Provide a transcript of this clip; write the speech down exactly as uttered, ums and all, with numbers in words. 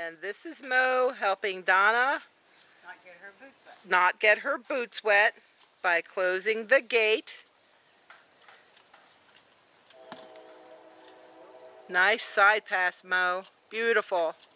And this is Mo helping Donna Not get her boots wet. not get her boots wet by closing the gate. Nice side pass, Mo. Beautiful.